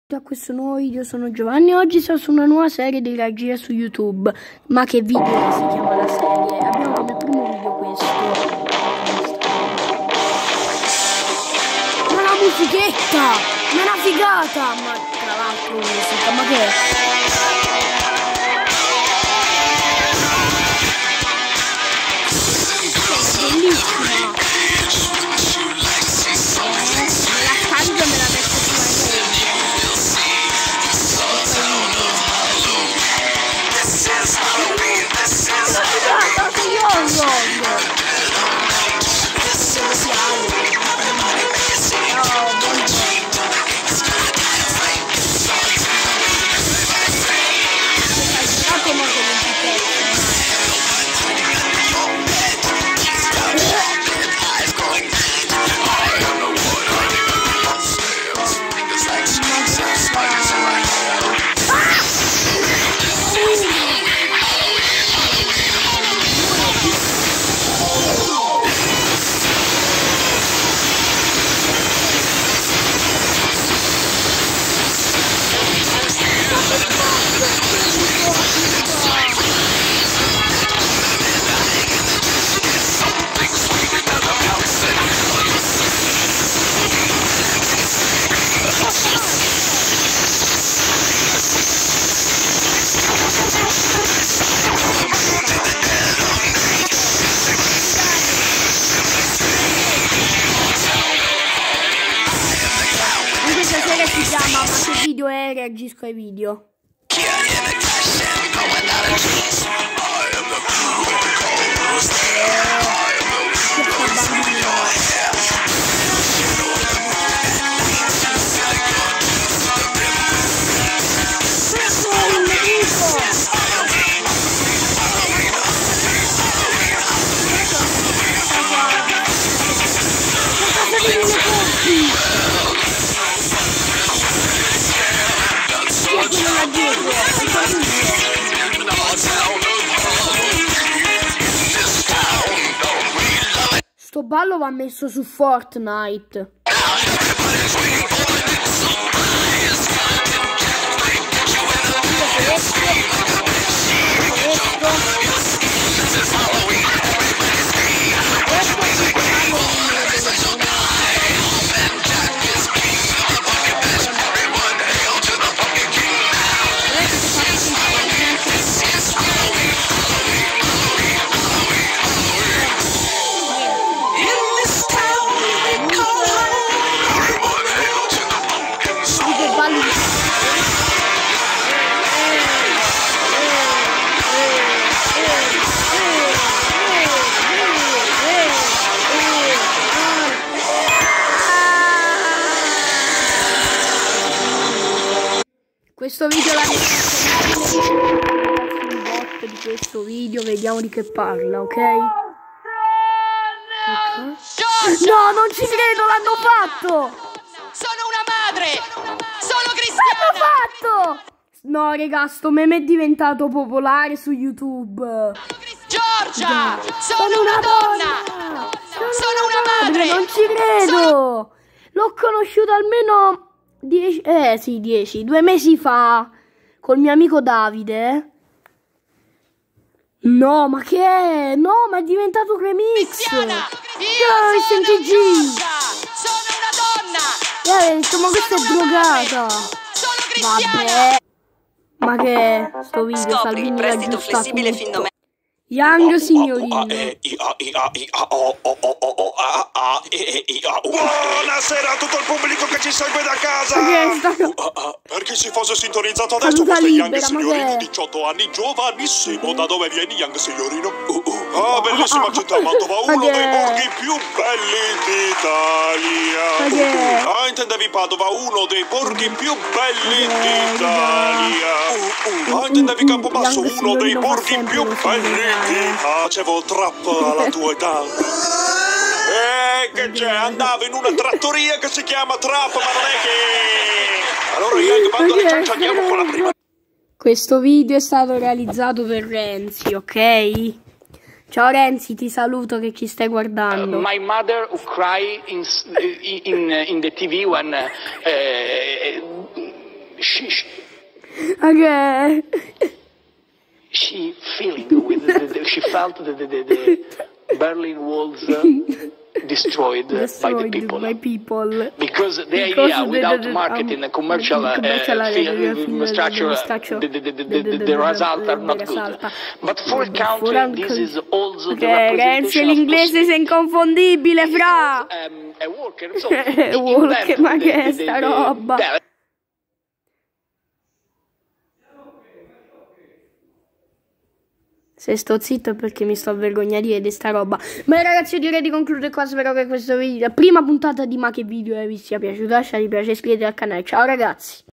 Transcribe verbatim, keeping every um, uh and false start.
A questo nuovo video, sono Giovanni. Oggi sono su una nuova serie di regia su YouTube. Ma che video è? Si chiama la serie? Abbiamo come primo video questo. Ma la musichetta! Ma una figata! Ma tra l'altro musica, ma che è? Bellissima! La taglia me la metto sulla si chiama Ma che video è? Reagisco ai video. Sto ballo va messo su Fortnite. Questo video l'ha messo un bot di questo video, vediamo di che parla, ok? No, non ci credo, l'hanno fatto! Sono una madre! Sono cristiana! L'hanno fatto! No, raga, sto meme è diventato popolare su YouTube. Giorgia! Sono, sono una donna! donna. Sono, sono una madre! madre! Non ci credo! Sono... L'ho conosciuto almeno... Dieci, eh sì, dieci, due mesi fa col mio amico Davide. No, ma che è? No, ma è diventato remix. Cristiana, io sono T G. Sono una donna. Eh, detto, ma questa è drogata. Sono cristiana. Vabbè. Ma che è? Sto video Salvini prestito flessibile fin domani. Young signorino. Buonasera a tutto il pubblico che ci segue da casa. Per chi si fosse sintonizzato adesso, questo è Young Signorino, diciotto anni, giovanissimo. Da dove vieni, Young Signorino? Ah, bellissima città Mantova, uno dei borghi più belli d'Italia. Ah, intendevi Padova, uno dei borghi più belli d'Italia. Ah, intendevi Campobasso, uno dei borghi più belli. Facevo trap alla tua età. Eh, che c'è? Andavo in una trattoria che si chiama Trap, ma non è che... Allora Young, bando alle ciance, andiamo con la prima. Questo video è stato realizzato per Renzi, ok? Ciao Renzi, ti saluto che ci stai guardando. Uh, my mother who cry in, in, in the T V when uh, she, she, Ok. she feeling with the, the, she felt the, the, the, the Berlin walls uh, destroyed, Destroyed by the people. by people. Because the Because idea the- without the- marketing um, a commercial, the uh, commercial area, field, the field, structure, the uh, structure, the, the, the, the- the, the- the, the- results are the not result. good. But for a For country, uncle- this is also Ok, the Renzi representation of l'inglese sei possibility. inconfondibile, fra. Um, a worker, so he Walker, invented ma the- che è the- sta the- roba? the- Se sto zitto è perché mi sto a vergognare di vedere sta roba. Ma ragazzi, io direi di concludere qua. Spero che questo video, la prima puntata di Ma che video vi sia piaciuta. Lasciate mi piace e iscrivetevi al canale. Ciao ragazzi.